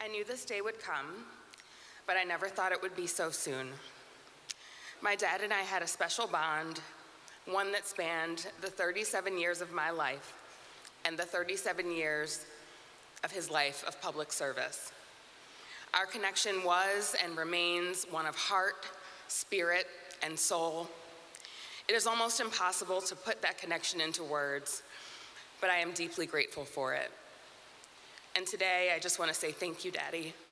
I knew this day would come, but I never thought it would be so soon. My dad and I had a special bond, one that spanned the 37 years of my life and the 37 years of his life of public service. Our connection was and remains one of heart, spirit, and soul. It is almost impossible to put that connection into words, but I am deeply grateful for it. And today, I just want to say thank you, Daddy.